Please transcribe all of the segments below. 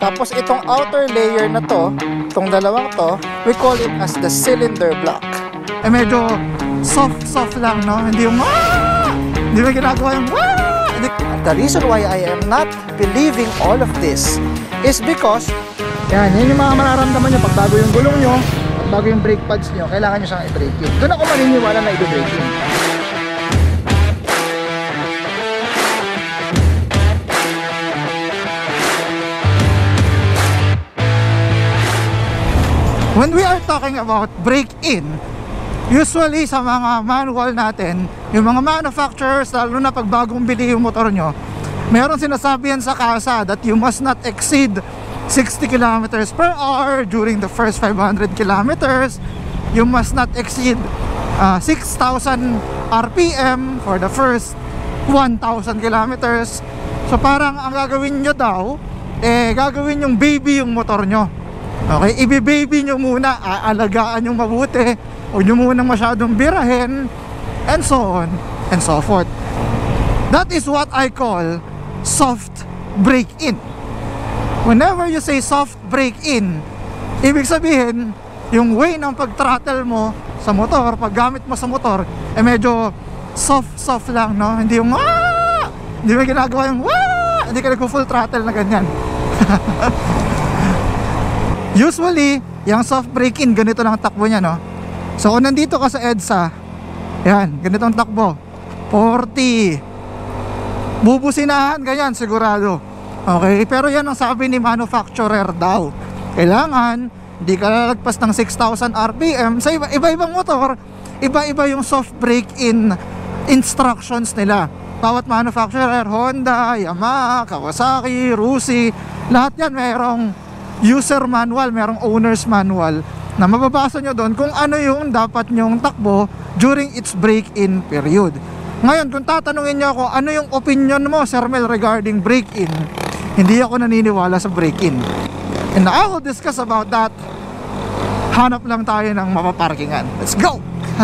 Tapos itong outer layer na to, itong dalawang to, we call it as the cylinder block. Medyo soft lang, no? Hindi yung hindi mo ginagawa yung The reason why I am not believing all of this is because yan yung mga mararamdaman nyo pag bago yung gulong nyo, pag bago yung brake pads nyo, kailangan nyo siyang i-brake in. Doon ako maniniwala na i-brake in. When we are talking about break-in, usually sa mga manual natin, yung mga manufacturers, lalo na pag bagong bili yung motor nyo, meron sinasabi yan sa kasa that you must not exceed 60 kilometers per hour during the first 500 kilometers. You must not exceed 6,000 RPM for the first 1,000 kilometers. So parang ang gagawin nyo daw, gagawin yung baby yung motor nyo. Okay, i-baby nyo muna, aalagaan nyo mabuti, huwag nyo munang masyadong birahin, and so on and so forth. That is what I call soft break-in. Whenever you say soft break-in, ibig sabihin, yung way ng pag-throttle mo sa motor, pag gamit mo sa motor, medyo soft lang, no? Hindi yung hindi mo ginagawa yung hindi ka nag-full throttle na ganyan. Usually, yung soft break-in, ganito lang takbo niya, no? So, kung nandito ka sa EDSA, yan, ganito ang takbo. 40. Bubusinahan, ganyan, sigurado. Okay, pero yan ang sabi ni manufacturer daw. Kailangan, hindi ka lalagpas ng 6,000 RPM. Sa iba-ibang motor, iba-iba yung soft break-in instructions nila. Bawat manufacturer, Honda, Yamaha, Kawasaki, Rusi, lahat yan mayroong user manual, merong owner's manual na mababasa nyo doon kung ano yung dapat nyong takbo during its break-in period. Ngayon, kung tatanungin nyo ako, ano yung opinion mo, Sir Mel, regarding break-in? Hindi ako naniniwala sa break-in. And I will discuss about that. Hanap lang tayo ng mapaparkingan. Let's go!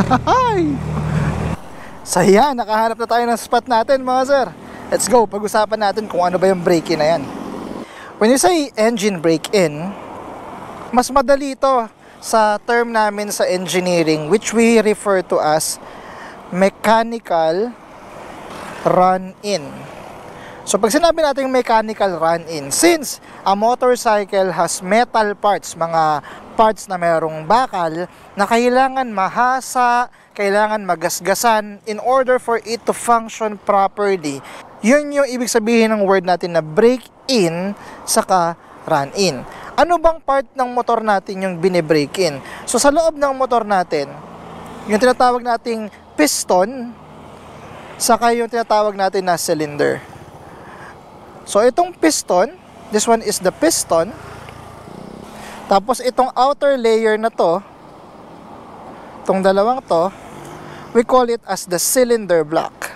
So yan, nakahanap na tayo ng spot natin, mga sir. Let's go, pag-usapan natin kung ano ba yung break-in na yan. When you say engine break-in, mas madali ito sa term namin sa engineering, which we refer to as mechanical run-in. So pag sinabi natin mechanical run-in, since a motorcycle has metal parts, mga parts na merong bakal, na kailangan mahasa, kailangan magasgasan in order for it to function properly, yun yung ibig sabihin ng word natin na break-in saka run-in. Ano bang part ng motor natin yung bine-break-in? So sa loob ng motor natin, yung tinatawag nating piston, saka yung tinatawag natin na cylinder. So itong piston, this one is the piston. Tapos itong outer layer na to, itong dalawang to, we call it as the cylinder block.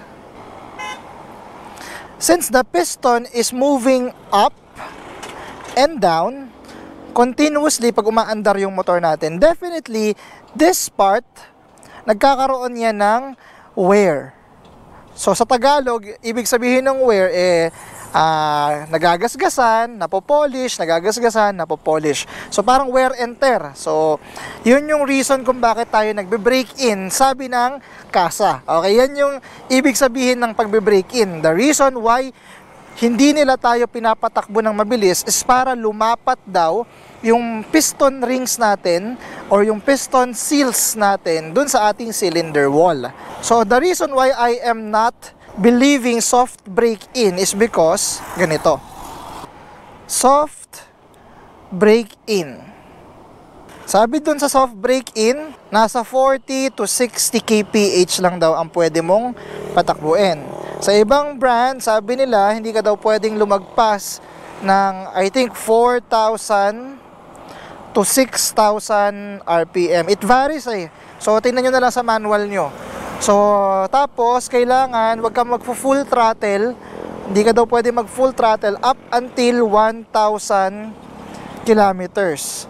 Since the piston is moving up and down continuously pag umaandar yung motor natin, definitely this part nagkakaroon niya ng wear. So sa Tagalog, ibig sabihin ng wear nagagasgasan, napopolish, nagagasgasan, napopolish. So parang wear and tear. So yun yung reason kung bakit tayo nagbe-break in, sabi ng kasa. Okay, yan yung ibig sabihin ng pagbe-break in. The reason why hindi nila tayo pinapatakbo ng mabilis is para lumapat daw yung piston rings natin or yung piston seals natin dun sa ating cylinder wall. So the reason why I am not believing soft break-in is because ganito. Soft break-in. Sabi dun sa soft break-in, nasa 40 to 60 kph lang daw ang pwede mong patakbuin. Sa ibang brand, sabi nila, hindi ka daw pwedeng lumagpas ng, I think, 4,000 to 6,000 RPM. It varies eh. So, tingnan nyo na lang sa manual nyo. So, tapos, kailangan, wag kang mag-full throttle. Hindi ka daw pwede mag-full throttle up until 1,000 kilometers.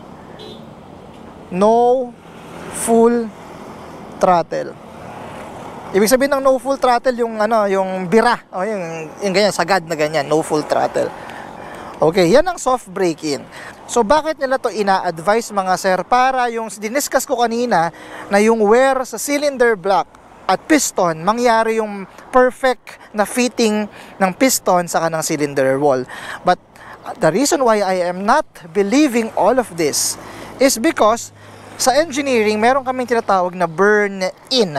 No full throttle. Ibig sabihin ng no full throttle yung yung bira, o yung ganyan sagad na ganyan, no full throttle. Okay, yan ang soft break-in. So bakit nila to ina-advise mga sir? Para yung diniscuss ko kanina na yung wear sa cylinder block at piston, mangyari yung perfect na fitting ng piston sa kanang cylinder wall. But the reason why I am not believing all of this is because sa engineering, meron kaming tinatawag na burn-in.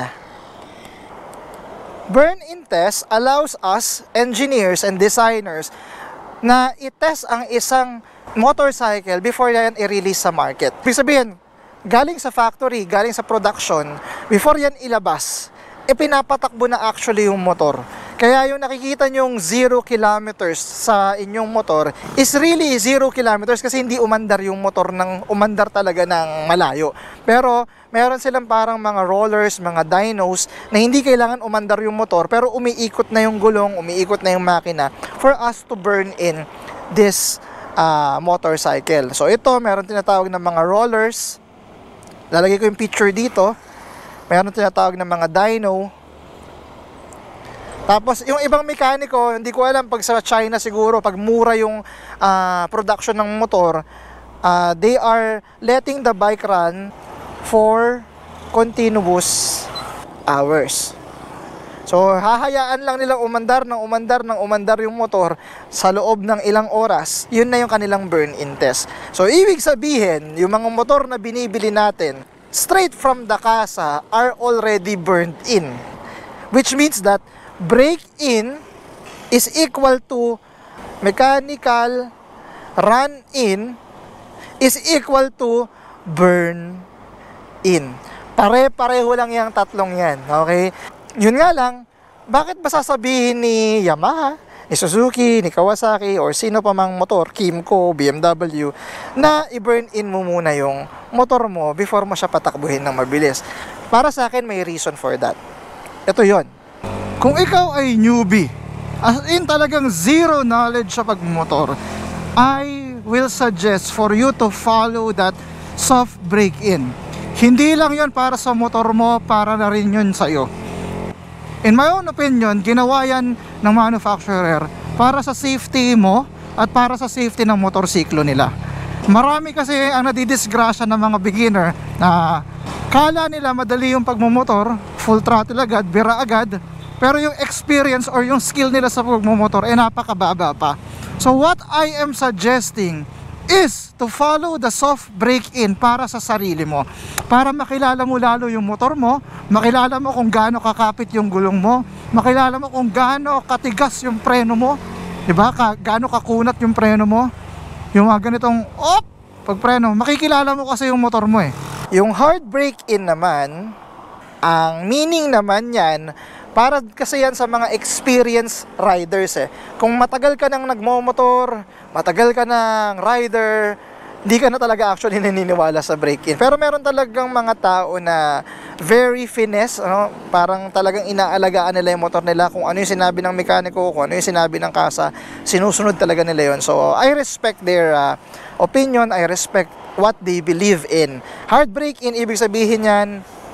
Burn-in test allows us, engineers and designers, na i-test ang isang motorcycle before yan i-release sa market. Ibig sabihin, galing sa factory, galing sa production, before yan ilabas, pinapatakbo na actually yung motor. Kaya yung nakikita nyong 0 kilometers sa inyong motor is really 0 kilometers kasi hindi umandar yung motor ng umandar talaga ng malayo. Pero meron silang parang mga rollers, mga dynos na hindi kailangan umandar yung motor pero umiikot na yung gulong, umiikot na yung makina for us to burn in this motorcycle. So ito, meron tinatawag ng mga rollers. Lalagay ko yung picture dito. Meron tinatawag ng mga dyno. Tapos yung ibang mekaniko, hindi ko alam pag sa China siguro, pag mura yung production ng motor, they are letting the bike run for continuous hours. So hahayaan lang nilang umandar yung motor sa loob ng ilang oras. Yun na yung kanilang burn-in test. So ibig sabihin, yung mga motor na binibili natin straight from the casa are already burned in. Which means that break-in is equal to mechanical run-in is equal to burn-in. Pare-pareho lang yung tatlong yan. Okay? Yun nga lang, bakit ba sasabihin ni Yamaha, ni Suzuki, ni Kawasaki, or sino pa mang motor, Kymco, BMW, na i-burn in mo muna yung motor mo before mo siya patakbuhin ng mabilis? Para sa akin, may reason for that. Ito yon. Kung ikaw ay newbie, as in talagang zero knowledge sa pagmotor, I will suggest for you to follow that soft break-in. Hindi lang yon para sa motor mo, para na rin yun sa'yo. In my own opinion, ginawa yan ng manufacturer para sa safety mo at para sa safety ng motorsiklo nila. Marami kasi ang nadidisgrasya ng mga beginner na kala nila madali yung pagmumotor, full throttle agad, bira agad, pero yung experience or yung skill nila sa pagmumotor ay napakababa pa. So what I am suggesting is to follow the soft break-in para sa sarili mo, para makilala mo lalo yung motor mo, makilala mo kung gaano kakapit yung gulong mo, makilala mo kung gaano katigas yung preno mo, diba? Gaano kakunat yung preno mo, yung mga ganitong pag preno, makikilala mo kasi yung motor mo eh. Yung hard break-in naman, ang meaning naman yan, para kasi yan sa mga experienced riders eh. Kung matagal ka nang nagmomotor, matagal ka nang rider, hindi ka na talaga actually naniniwala sa break-in. Pero meron talagang mga tao na very finesse, ano? Parang talagang inaalagaan nila yung motor nila. Kung ano yung sinabi ng mekaniko, kung ano yung sinabi ng kasa, sinusunod talaga nila yun. So I respect their opinion, I respect what they believe in. Hard break-in, ibig sabihin yan,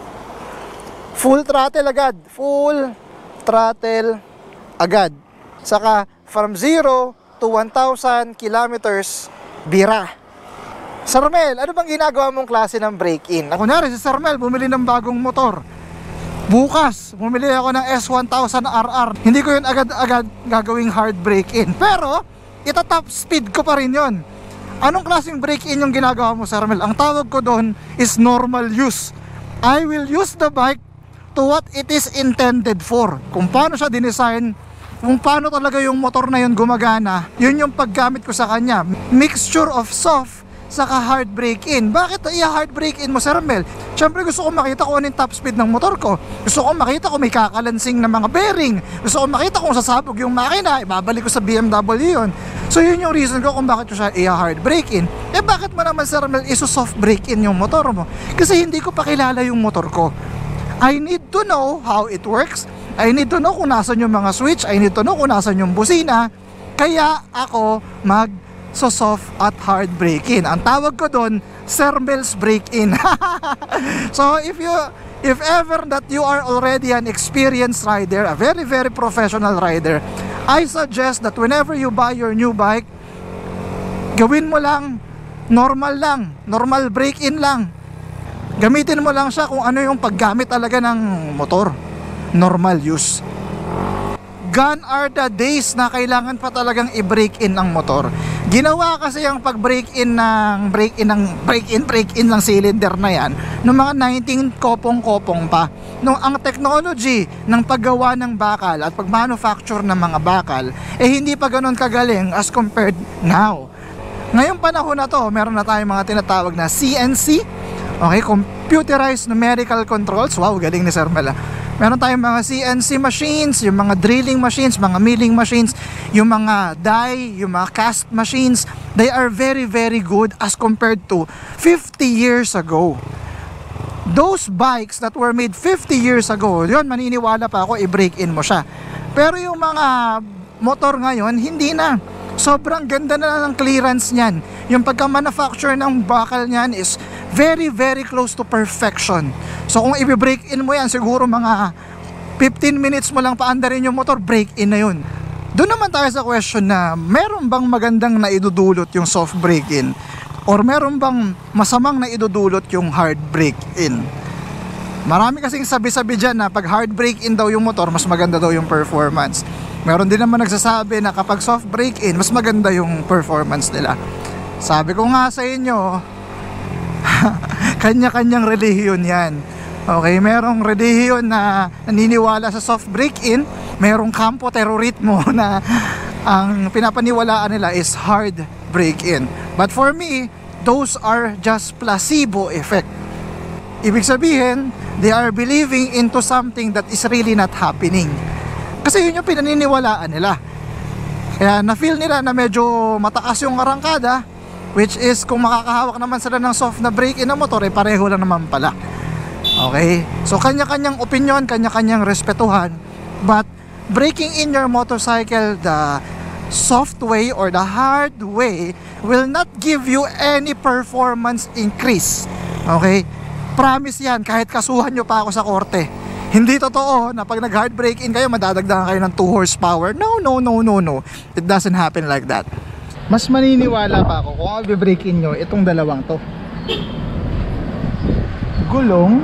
full throttle agad. Full throttle agad. Saka from 0 to 1,000 kilometers, bira. Sir Mel, ano bang ginagawa mong klase ng break-in? Kunyari si Sir Mel bumili ng bagong motor. Bukas, bumili ako ng S1000 RR. Hindi ko yun agad-agad gagawing hard break-in. Pero, itatop speed ko pa rin yun. Anong klaseng break-in yung ginagawa mo, Sir Mel? Ang tawag ko doon is normal use. I will use the bike to what it is intended for. Kung paano siya dinesign, kung paano talaga yung motor na yun gumagana, yun yung paggamit ko sa kanya. Mixture of soft saka hard break-in. Bakit i-hard break-in mo, Sir Mel? Siyempre gusto ko makita kung ano yung top speed ng motor ko. Gusto ko makita kung may kakalansing na mga bearing. Gusto ko makita kung sasabog yung makina. Ibabalik ko sa BMW yun. So yun yung reason ko kung bakit ko siya i-hard break-in. Eh bakit mo naman, Sir Mel, iso-soft break-in yung motor mo? Kasi hindi ko pa kilala yung motor ko. I need to know how it works. I need to know kung nasan yung mga switch. I need to know kung nasan yung busina. Kaya ako mag-soft at hard break-in. Ang tawag ko doon, Sir Mel's break-in. So if ever that you are already an experienced rider, a very very professional rider, I suggest that whenever you buy your new bike, Gawin mo lang normal break-in lang. Gamitin mo lang siya kung ano yung paggamit talaga ng motor, normal use. Gone are the days na kailangan pa talagang i-break-in ang motor. Ginawa kasi ang pag-break-in ng cylinder na yan noong mga 19 kopong-kopong pa. No, ang technology ng paggawa ng bakal at pag-manufacture ng mga bakal hindi pa ganoon kagaling as compared now. Ngayong panahon na to, meron na tayong mga tinatawag na CNC, okay, computerized numerical controls. Wow, galing ni Sir Mel. Meron tayong mga CNC machines, yung mga drilling machines, mga milling machines, yung mga die, yung mga cast machines. They are very, very good as compared to 50 years ago. Those bikes that were made 50 years ago, yun, maniniwala pa ako, i-break-in mo siya. Pero yung mga motor ngayon, hindi na. Sobrang ganda na ng clearance niyan. Yung pagka-manufacture ng bakal niyan is very, very close to perfection. So kung i-break-in mo yan, siguro mga 15 minutes mo lang paandarin yung motor, break-in na yun. Doon naman tayo sa question na meron bang magandang naidudulot yung soft break-in? Or meron bang masamang naidudulot yung hard break-in? Marami kasing sabi-sabi dyan na pag hard break-in daw yung motor, mas maganda daw yung performance. Meron din naman nagsasabi na kapag soft break-in, mas maganda yung performance nila. Sabi ko nga sa inyo, kanya-kanyang relihiyon yan. Okay, merong relihiyon na naniniwala sa soft break-in, merong kampo teroritmo na ang pinapaniwalaan nila is hard break-in. But for me, those are just placebo effect. Ibig sabihin, they are believing into something that is really not happening. Kasi yun yung pinaniniwalaan nila. Kaya na-feel nila na medyo mataas yung arangkada, which is kung makakahawak naman sila ng soft na break-in na motor, pareho lang naman pala. Okay? So kanya-kanyang opinion, kanya-kanyang respetuhan. But breaking in your motorcycle the soft way or the hard way will not give you any performance increase. Okay? Promise yan, kahit kasuhan nyo pa ako sa korte. Hindi totoo na pag nag-hard break-in kayo, madadagdagan kayo ng 2 horsepower. No. It doesn't happen like that. Mas maniniwala pa ako kung i-break-in nyo itong dalawang to. Gulong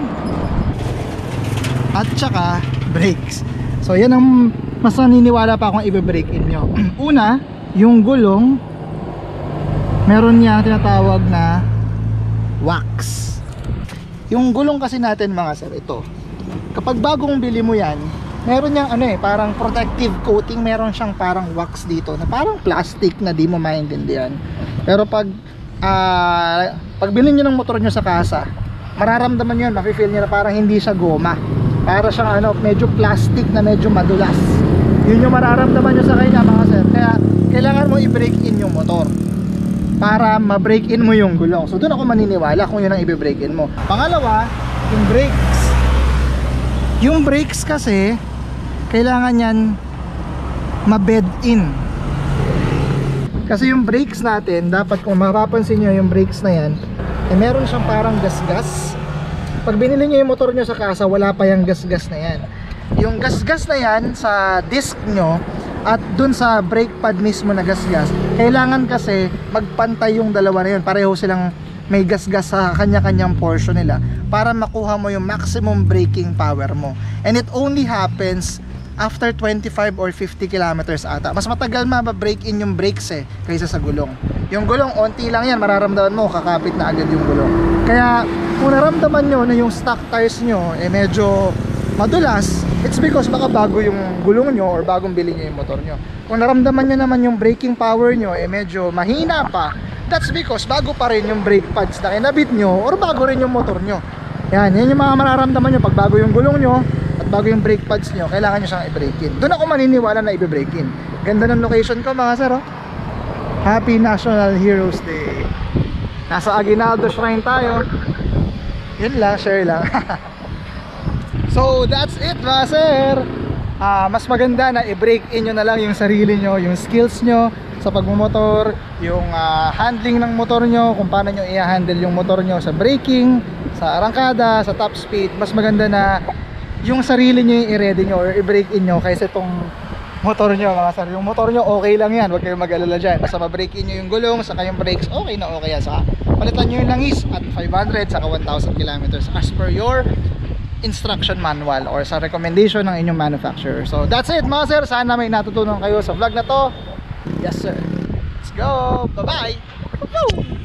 at saka brakes. So yan ang mas naniniwala pa akong i-break-in nyo. Una, yung gulong, meron niya tinatawag na wax. Yung gulong kasi natin mga sir, ito, kapag bagong bili mo yan, meron niyang parang protective coating, meron siyang parang wax dito na parang plastic na di mo maintindihan. Pero pag bilhin niyo ng motor niyo sa kasa, mararamdaman niyo, mafe-feel niyo na parang hindi siya goma. Para siyang medyo plastic na medyo madulas. Yun yung mararamdaman niyo sa kanya mga sir. Kaya kailangan mo i-break in yung motor para ma-break in mo yung gulong. So doon ako maniniwala kung yun ang i-break in mo. Pangalawa, yung brakes. Yung brakes kasi kailangan yan ma-bed in. Kasi yung brakes natin, dapat kung mapapansin nyo yung brakes na yan, meron siyang parang gasgas. Pag binili nyo yung motor nyo sa kasa, wala pa yung gasgas na yan. Yung gasgas na yan sa disc nyo at dun sa brake pad mismo na gasgas, kailangan kasi magpantay yung dalawa na yun. Pareho silang may gasgas sa kanya-kanyang portion nila para makuha mo yung maximum braking power mo. And it only happens after 25 or 50 kilometers ata. Mas matagal ma-break in yung brakes kaysa sa gulong. Yung gulong, onti lang yan, mararamdaman mo, kakapit na agad yung gulong. Kaya kung naramdaman nyo na yung stock tires nyo medyo madulas, it's because baka bago yung gulong nyo or bagong bili nyo yung motor nyo. Kung naramdaman nyo naman yung braking power nyo medyo mahina pa, that's because bago pa rin yung brake pads na kinabit nyo or bago rin yung motor nyo. Yan yung mga mararamdaman nyo pag bago yung gulong nyo at bago yung brake pads nyo, kailangan nyo siyang i-break in. Doon ako maniniwala na i-break in. Ganda ng location ko mga sir. Happy National Heroes Day. Nasa Aguinaldo Shrine tayo. Yun lang, share lang. So that's it mga sir. Mas maganda na i-break in nyo na lang yung sarili nyo, yung skills nyo sa pagmumotor, yung handling ng motor nyo, kung paano nyo i-handle yung motor nyo sa braking, sa arangkada, sa top speed. Mas maganda na yung sarili nyo yung i-ready nyo or i-break in nyo kaysa itong motor nyo mga sir. Yung motor nyo okay lang yan, huwag kayong mag-alala dyan. Basta ma-break in nyo yung gulong, saka yung brakes, okay na okay yan. Saka palitan nyo yung langis at 500 saka 1,000 kilometers as per your instruction manual or sa recommendation ng inyong manufacturer. So that's it mga sir, sana may natutunan kayo sa vlog na to. Yes sir, let's go, bye bye.